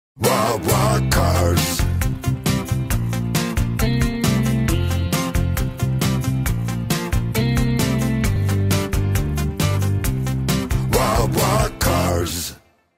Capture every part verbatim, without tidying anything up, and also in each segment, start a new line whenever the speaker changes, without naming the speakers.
Wild Wild Cards. Wild Wild Cards.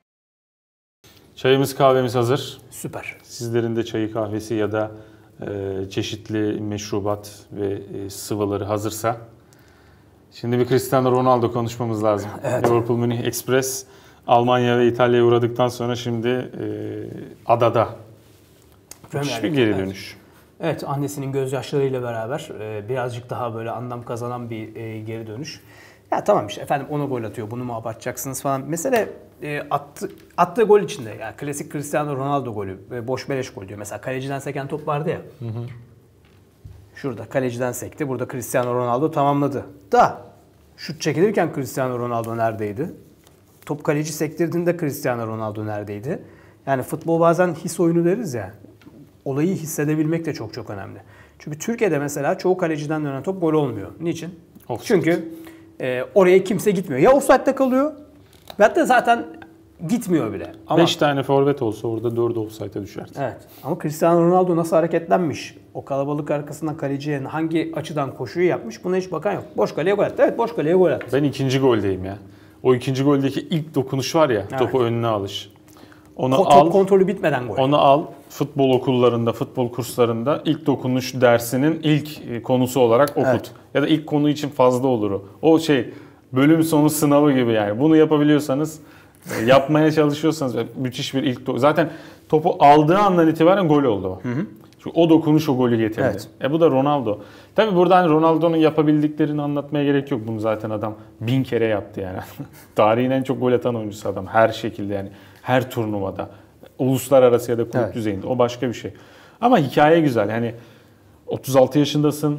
Çayımız kahvemiz hazır.
Süper.
Sizlerin de çayı kahvesi ya da e, çeşitli meşrubat ve e, sıvıları hazırsa. Şimdi bir Cristiano Ronaldo konuşmamız lazım.
Evet.
Liverpool Münih Express Almanya ve İtalya'ya uğradıktan sonra şimdi e, adada. Müthiş bir geri dönüş.
Evet, evet, annesinin gözyaşlarıyla beraber e, birazcık daha böyle anlam kazanan bir e, geri dönüş. Ya tamam işte efendim ona gol atıyor, bunu mu abartacaksınız falan. Mesele e, attı, attığı gol içinde. Yani klasik Cristiano Ronaldo golü, e, boş beleş gol diyor. Mesela kaleciden seken top vardı ya. Hı hı. Şurada kaleciden sekti, burada Cristiano Ronaldo tamamladı. Da şut çekilirken Cristiano Ronaldo neredeydi? Top kaleci sektirdiğinde Cristiano Ronaldo neredeydi? Yani futbol bazen his oyunu deriz ya. Olayı hissedebilmek de çok çok önemli. Çünkü Türkiye'de mesela çoğu kaleciden dönen top gol olmuyor. Niçin?
Offside.
Çünkü e, oraya kimse gitmiyor. Ya offside'da kalıyor ya da zaten gitmiyor bile. Ama,
beş tane forvet olsa orada dördü offside'a düşerdi.
evet. Ama Cristiano Ronaldo nasıl hareketlenmiş? O kalabalık arkasından kaleciye hangi açıdan koşuyu yapmış? Buna hiç bakan yok. Boş kaleye gol attı. Evet, boş kaleye gol attı.
Ben ikinci goldeyim ya. O ikinci goldeki ilk dokunuş var ya, evet. Topu önüne alış. Onu
Top
al,
kontrolü bitmeden gol.
Onu al, futbol okullarında, futbol kurslarında ilk dokunuş dersinin ilk konusu olarak okut. Evet. Ya da ilk konu için fazla olur o. O şey, bölüm sonu sınavı gibi yani. Bunu yapabiliyorsanız, yapmaya çalışıyorsanız müthiş bir ilk dokunuş. Zaten topu aldığı andan itibaren gol oldu o. Hı hı. Çünkü o dokunuş o golü getirdi. Evet. E bu da Ronaldo. Tabii burada hani Ronaldo'nun yapabildiklerini anlatmaya gerek yok. Bunu zaten adam bin kere yaptı yani. Tarihin en çok gol atan oyuncusu adam. Her şekilde yani. Her turnuvada. Uluslararası ya da kulüp evet. düzeyinde. O başka bir şey. Ama hikaye güzel. Yani otuz altı yaşındasın.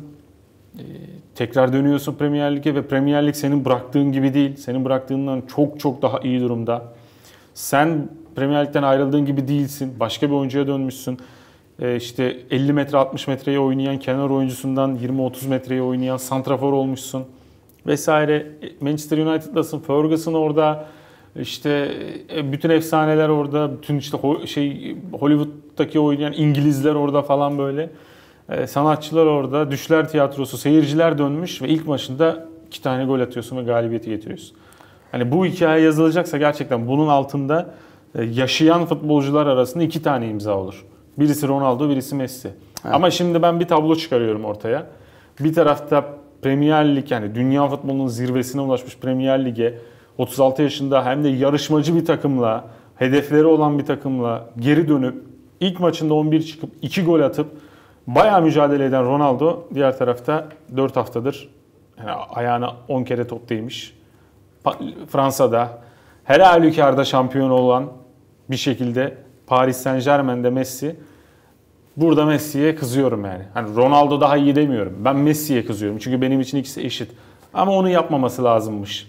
Tekrar dönüyorsun Premier Lig'e ve Premier Lig senin bıraktığın gibi değil. Senin bıraktığından çok çok daha iyi durumda. Sen Premier Lig'den ayrıldığın gibi değilsin. Başka bir oyuncuya dönmüşsün. İşte elli metre altmış metreye oynayan kenar oyuncusundan yirmi otuz metreye oynayan santrafor olmuşsun vesaire. Manchester United'lasın, Ferguson orada, işte bütün efsaneler orada, bütün işte şey Hollywood'daki oynayan İngilizler orada falan böyle. Sanatçılar orada, düşler tiyatrosu, seyirciler dönmüş ve ilk maçında iki tane gol atıyorsun ve galibiyeti getiriyorsun. Hani bu hikaye yazılacaksa gerçekten bunun altında yaşayan futbolcular arasında iki tane imza olur. Birisi Ronaldo, birisi Messi. Evet. Ama şimdi ben bir tablo çıkarıyorum ortaya. Bir tarafta Premier Lig, yani dünya futbolunun zirvesine ulaşmış Premier Lig'e otuz altı yaşında hem de yarışmacı bir takımla, hedefleri olan bir takımla geri dönüp ilk maçında on bir çıkıp iki gol atıp bayağı mücadele eden Ronaldo, diğer tarafta dört haftadır yani ayağına on kere top değmiş. Fransa'da her halükarda şampiyon olan bir şekilde Paris Saint-Germain'de Messi. Burada Messi'ye kızıyorum yani. Hani Ronaldo daha iyi demiyorum. Ben Messi'ye kızıyorum. Çünkü benim için ikisi eşit. Ama onu yapmaması lazımmış.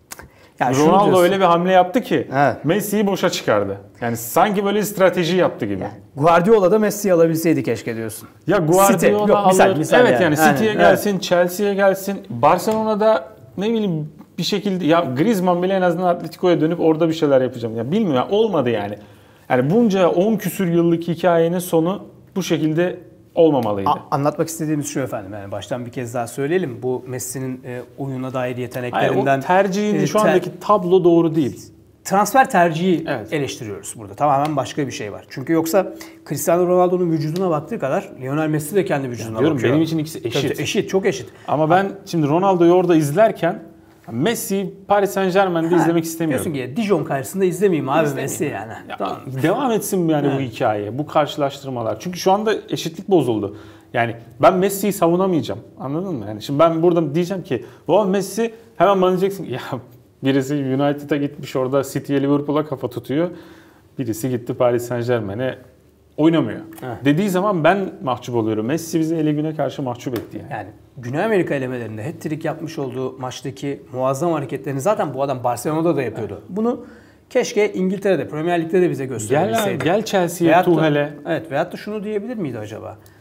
Yani Ronaldo öyle bir hamle yaptı ki evet. Messi'yi boşa çıkardı. Yani sanki böyle strateji yaptı gibi. Yani
Guardiola da Messi'yi alabilseydi keşke diyorsun.
Ya Guardiola
Yok, misal,
alır.
misal
evet yani, yani City'ye
evet.
gelsin, Chelsea'ye gelsin. Barcelona'da ne bileyim bir şekilde ya Griezmann bile en azından Atletico'ya dönüp orada bir şeyler yapacağım. Ya bilmiyorum, olmadı yani. Yani bunca on küsür yıllık hikayenin sonu bu şekilde olmamalıydı.
A- anlatmak istediğimiz şu efendim. Yani baştan bir kez daha söyleyelim. Bu Messi'nin e, oyuna dair yeteneklerinden...
Hayır, o tercihin e, şu andaki ter- tablo doğru değil.
Transfer tercihi evet. eleştiriyoruz burada. Tamamen başka bir şey var. Çünkü yoksa Cristiano Ronaldo'nun vücuduna baktığı kadar Lionel Messi de kendi vücuduna yani diyorum, bakıyor.
Benim için ikisi eşit.
Tabii, eşit, çok eşit.
Ama ben şimdi Ronaldo'yu orada izlerken Messi Paris Saint-Germain'de ha, izlemek istemiyorum.
Diyorsun ki Dijon karşısında izlemeyeyim abi Messi yani.
Ya, tamam. Devam etsin yani bu hikaye, bu karşılaştırmalar. Çünkü şu anda eşitlik bozuldu. Yani ben Messi'yi savunamayacağım. Anladın mı? Yani şimdi ben burada diyeceğim ki o Messi, hemen bana diyeceksin ki ya birisi United'a gitmiş orada City'ye, Liverpool'a kafa tutuyor. Birisi gitti Paris Saint-Germain'e oynamıyor. Heh. Dediği zaman ben mahcup oluyorum. Messi bizi ele güne karşı mahcup etti yani.
Yani Güney Amerika elemelerinde hat-trick yapmış olduğu maçtaki muazzam hareketlerini zaten bu adam Barcelona'da da yapıyordu. Evet. Bunu keşke İngiltere'de, Premier Lig'de de bize gösterebilseydi.
Gel, gel Chelsea'ye, Tuchel'e.
Evet, veyahut da şunu diyebilir miydi acaba?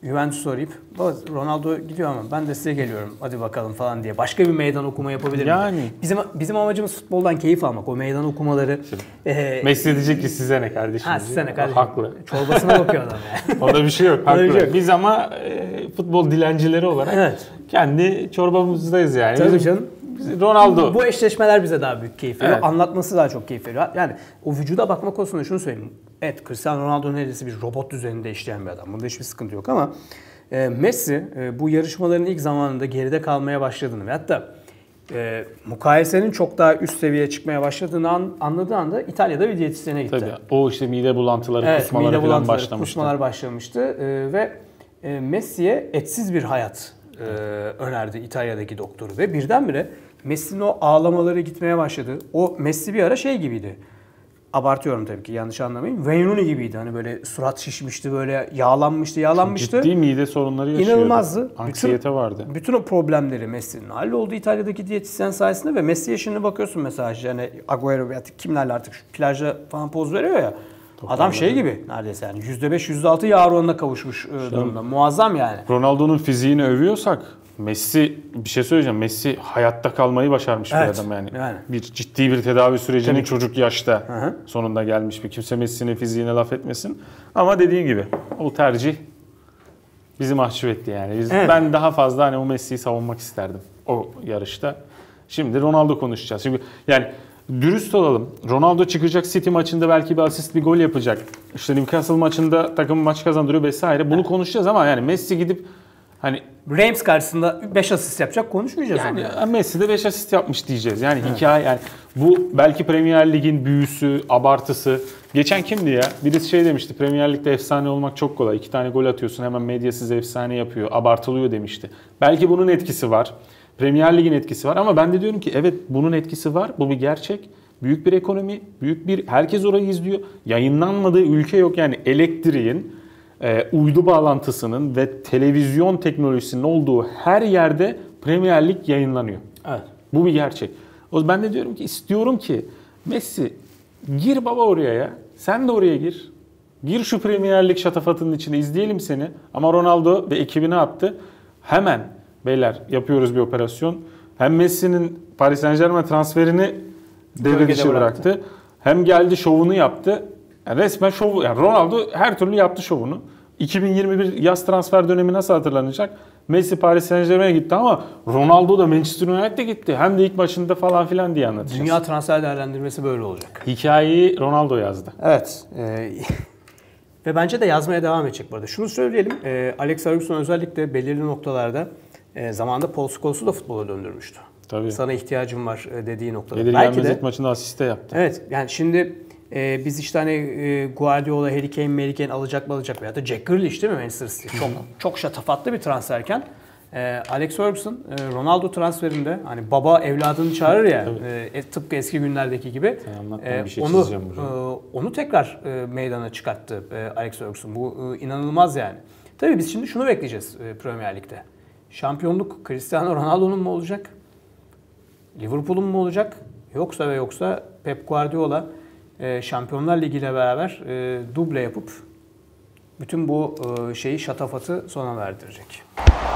Juventus'u arayıp Ronaldo gidiyor ama ben de size geliyorum hadi bakalım falan diye başka bir meydan okuma yapabilir
yani.
mi? Bizim bizim amacımız futboldan keyif almak. O meydan okumaları
e, Messi diyecek ki size ne kardeşim?
Ha size ne kardeşim?
Haklı.
Çorbasına bakıyor adam yani.
Onda bir şey yok.
Onda bir
Haklı.
şey yok.
Biz ama e, futbol dilencileri olarak
Evet.
kendi çorbamızdayız yani.
Tabii
Bizim,
canım.
Ronaldo.
Bu eşleşmeler bize daha büyük keyif veriyor.
Evet.
Anlatması daha çok keyif veriyor. Yani o vücuda bakma konusunda şunu söyleyeyim. Evet, Cristiano Ronaldo neredeyse bir robot düzeninde işleyen bir adam. Bunda hiçbir sıkıntı yok ama e, Messi e, bu yarışmaların ilk zamanında geride kalmaya başladığını ve hatta e, mukayesenin çok daha üst seviyeye çıkmaya başladığını an, anladığı anda İtalya'da bir diyetisyene gitti.
Tabii. O işte mide bulantıları,
evet,
kusmaları
mide
falan
bulantıları,
başlamıştı.
Kusmalar başlamıştı e, ve e, Messi'ye etsiz bir hayat e, önerdi İtalya'daki doktoru ve birdenbire Messi'nin o ağlamaları gitmeye başladı. O Messi bir ara şey gibiydi. Abartıyorum tabii ki, yanlış anlamayın. Wayne Rooney gibiydi. Hani böyle surat şişmişti, böyle yağlanmıştı, yağlanmıştı.
Ciddi mide sorunları yaşıyordu.
İnanılmazdı.
Anksiyete
bütün,
vardı.
Bütün o problemleri Messi'nin halloldu İtalya'daki diyetisyen sayesinde ve Messi'ye şimdi bakıyorsun mesela yani Agüero veya kimlerle artık şu plajda falan poz veriyor ya. Adam şey gibi neredeyse yani yüzde beş yüzde altı yağ oranına kavuşmuş işte durumda. Muazzam yani.
Ronaldo'nun fiziğini övüyorsak Messi, bir şey söyleyeceğim. Messi hayatta kalmayı başarmış
Evet,
bir adam yani.
yani.
Bir ciddi bir tedavi sürecinin
Tabii.
çocuk yaşta
Hı hı.
sonunda gelmiş bir. Kimse Messi'nin fiziğine laf etmesin. Ama dediğin gibi o tercih bizi mahcup etti yani. Biz,
Evet.
Ben daha fazla hani o Messi'yi savunmak isterdim o yarışta. Şimdi Ronaldo konuşacağız. Şimdi yani dürüst olalım. Ronaldo çıkacak, City maçında belki bir asist, bir gol yapacak. İşte Newcastle maçında takım maç kazandırıyor vesaire. Bunu konuşacağız ama yani Messi gidip hani
Reims karşısında beş asist yapacak, konuşmayacağız
yani
onu.
Messi de beş asist yapmış diyeceğiz. Yani evet. Hikaye yani bu belki Premier Lig'in büyüsü, abartısı. Geçen kimdi ya? Birisi şey demişti. Premier Lig'de efsane olmak çok kolay. İki tane gol atıyorsun hemen medya size efsane yapıyor. Abartılıyor demişti. Belki bunun etkisi var. Premier Lig'in etkisi var ama ben de diyorum ki evet bunun etkisi var. Bu bir gerçek. Büyük bir ekonomi, büyük bir herkes orayı izliyor. Yayınlanmadığı ülke yok yani elektriğin, e, uydu bağlantısının ve televizyon teknolojisinin olduğu her yerde Premier Lig yayınlanıyor.
Evet.
Bu bir gerçek. O ben de diyorum ki istiyorum ki Messi gir baba oraya ya. Sen de oraya gir. Gir şu Premier Lig şatafatının içine izleyelim seni. Ama Ronaldo ve ekibi ne yaptı? Hemen beyler yapıyoruz bir operasyon. Hem Messi'nin Paris Saint-Germain transferini devre dışı bıraktı. bıraktı. Hem geldi şovunu yaptı. Yani resmen şovu. Yani Ronaldo her türlü yaptı şovunu. iki bin yirmi bir yaz transfer dönemi nasıl hatırlanacak? Messi Paris Saint-Germain'e gitti ama Ronaldo da Manchester United'e gitti. Hem de ilk başında falan filan diye anlatacağız.
Dünya transfer değerlendirmesi böyle olacak.
Hikayeyi Ronaldo yazdı.
Evet. E, ve bence de yazmaya devam edecek bu arada. Şunu söyleyelim. E, Alex Ferguson özellikle belirli noktalarda e, zamanında Paul Scholes'u da futbola döndürmüştü.
Tabii.
Sana ihtiyacım var dediği noktada.
Gelir
Belki
gelmez
de
ilk maçında asiste yaptı.
evet yani şimdi e, biz işte hani e, Guardiola, Harry Kane, Mary Kane alacak mı alacak veya da Jack Grealish değil mi Manchester City? Çok çok şatafatlı bir transferken e, Alex Ferguson e, Ronaldo transferinde hani baba evladını çağırır ya e, tıpkı eski günlerdeki gibi e,
bir şey
onu
çizeceğim
e, onu tekrar e, meydana çıkarttı e, Alex Ferguson. Bu e, inanılmaz yani. Tabii biz şimdi şunu bekleyeceğiz e, Premier Lig'de. Şampiyonluk Cristiano Ronaldo'nun mu olacak? Liverpool'un mu olacak? Yoksa ve yoksa Pep Guardiola e, Şampiyonlar Ligi ile beraber e, duble yapıp bütün bu e, şeyi şatafatı sona verdirecek.